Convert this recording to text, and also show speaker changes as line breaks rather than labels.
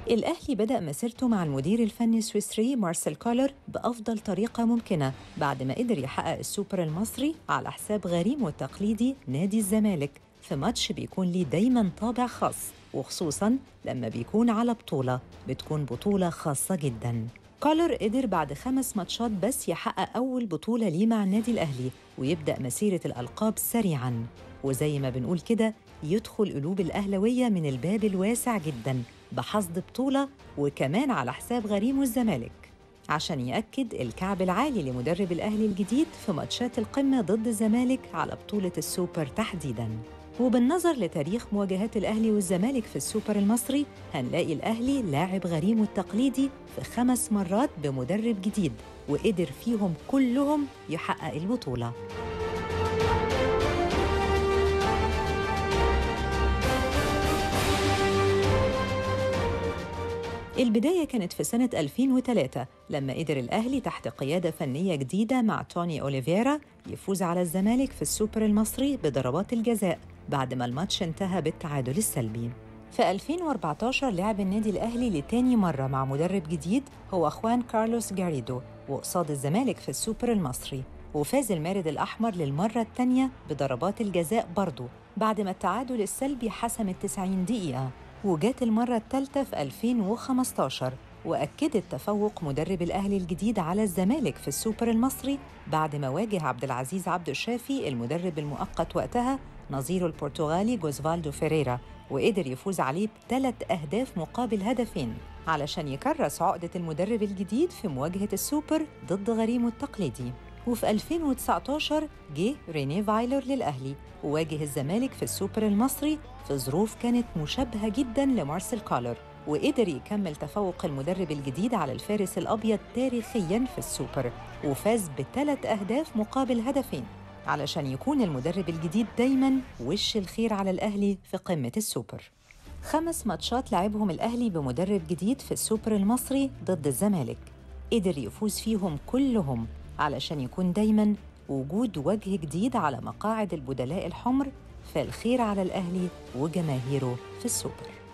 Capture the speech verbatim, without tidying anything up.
الأهلي بدأ مسيرته مع المدير الفني السويسري مارسيل كولر بأفضل طريقة ممكنة بعد ما قدر يحقق السوبر المصري على حساب غريمه التقليدي نادي الزمالك في ماتش بيكون ليه دايماً طابع خاص، وخصوصاً لما بيكون على بطولة بتكون بطولة خاصة جداً. كولر قدر بعد خمس ماتشات بس يحقق أول بطولة ليه مع النادي الأهلي ويبدأ مسيرة الألقاب سريعاً، وزي ما بنقول كده يدخل قلوب الأهلوية من الباب الواسع جداً بحصد بطولة وكمان على حساب غريمه الزمالك، عشان يأكد الكعب العالي لمدرب الأهلي الجديد في ماتشات القمة ضد الزمالك على بطولة السوبر تحديداً. وبالنظر لتاريخ مواجهات الأهلي والزمالك في السوبر المصري هنلاقي الأهلي لاعب غريمه التقليدي في خمس مرات بمدرب جديد وقدر فيهم كلهم يحقق البطولة. البداية كانت في سنة ألفين وثلاثة لما قدر الأهلي تحت قيادة فنية جديدة مع توني أوليفيرا يفوز على الزمالك في السوبر المصري بضربات الجزاء بعد ما الماتش انتهى بالتعادل السلبي. في ألفين وأربعتاشر لعب النادي الأهلي لتاني مرة مع مدرب جديد هو خوان كارلوس جاريدو وقصاد الزمالك في السوبر المصري، وفاز المارد الأحمر للمرة الثانية بضربات الجزاء برضه بعد ما التعادل السلبي حسم التسعين دقيقة. وجات المرة الثالثة في ألفين وخمستاشر وأكدت تفوق مدرب الأهلي الجديد على الزمالك في السوبر المصري بعد ما واجه عبد العزيز عبد الشافي المدرب المؤقت وقتها نظيره البرتغالي جوزفالدو فيريرا، وقدر يفوز عليه بثلاث أهداف مقابل هدفين علشان يكرس عقدة المدرب الجديد في مواجهة السوبر ضد غريمه التقليدي. وفي ألفين وتسعتاشر جه رينيه فايلر للأهلي وواجه الزمالك في السوبر المصري في ظروف كانت مشابهة جداً لمارسيل كولر، وقدر يكمل تفوق المدرب الجديد على الفارس الأبيض تاريخياً في السوبر وفاز بثلاث أهداف مقابل هدفين علشان يكون المدرب الجديد دايماً وش الخير على الأهلي في قمة السوبر. خمس ماتشات لعبهم الأهلي بمدرب جديد في السوبر المصري ضد الزمالك قدر يفوز فيهم كلهم علشان يكون دايماً وجود وجه جديد على مقاعد البدلاء الحمر، فالخير على الأهلي وجماهيره في السوبر.